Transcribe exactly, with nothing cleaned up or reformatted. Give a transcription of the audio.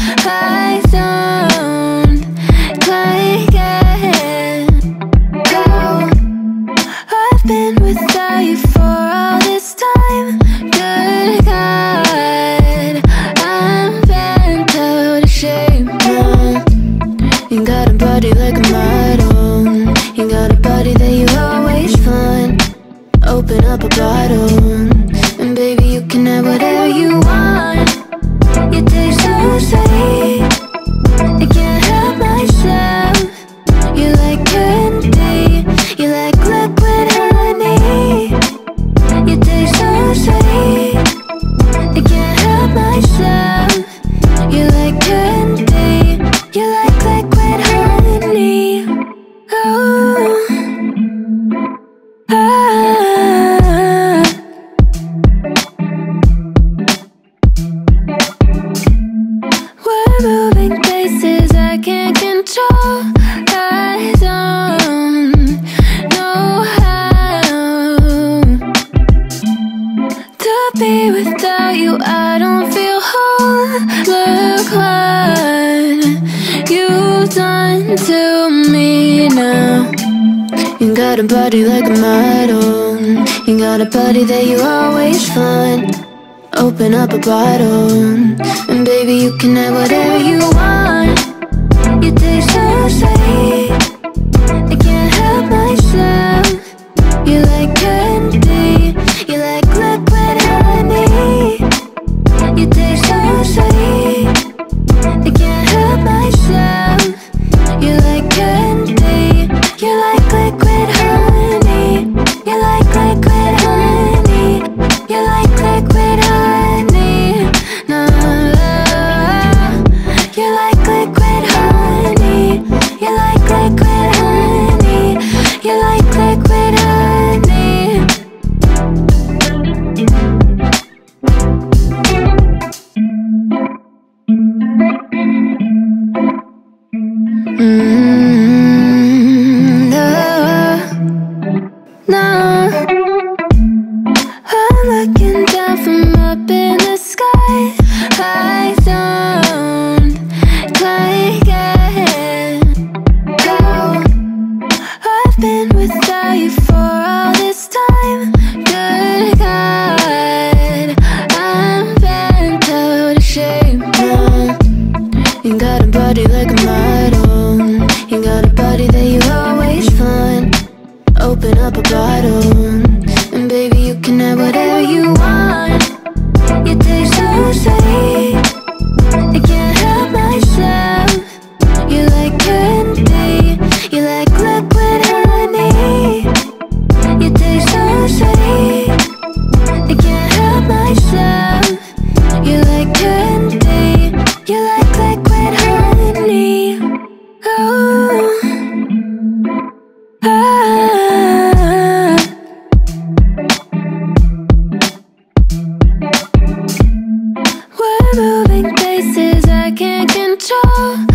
I don't quite get how I've been without you for all this time. Good God, I'm bent out of shape now. You got a body like a model. You got a body that you always find. Open up a bottle, and baby you can have whatever you want. You taste so sweet, I can't help myself. You like candy, you like liquid honey. You taste so sweet, I can't help myself. You like candy, you like liquid honey. Oh, ah. We're moving places I can't control. I don't know how to be without you. I don't feel whole. Look what you've done to me now. You got a body like a model. You got a body that you always find. Open up a bottle, and baby you can have whatever you want. You taste so sweet, I can't help myself. You like candy, you like liquid honey. You taste so sweet, I can't help myself. You like candy, you like liquid honey. You like liquid honey. You like liquid honey. No, you like liquid honey. You like liquid honey. You like liquid honey. Mm, no, no. I'm looking down from up in the sky. I don't quite get how I've been without you for all this time. Good God, I'm bent out of shape now. You got a body like a model. You got a body that you always find. Open up a bottle, and baby you can have whatever you want. You taste so sweet, I can't help myself. You like candy, you like liquid honey. You taste so sweet, I can't help myself. You like candy, you like liquid honey. Oh, ah. We're moving places I can't control.